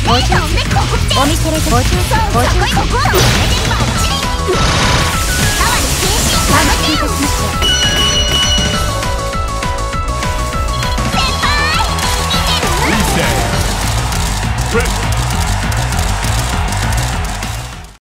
お見せれご注意ここはこれでバッチリタワーに変身させてよ先輩見てる